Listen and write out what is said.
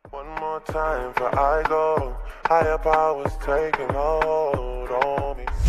One more time for I go. Higher powers taking hold on me.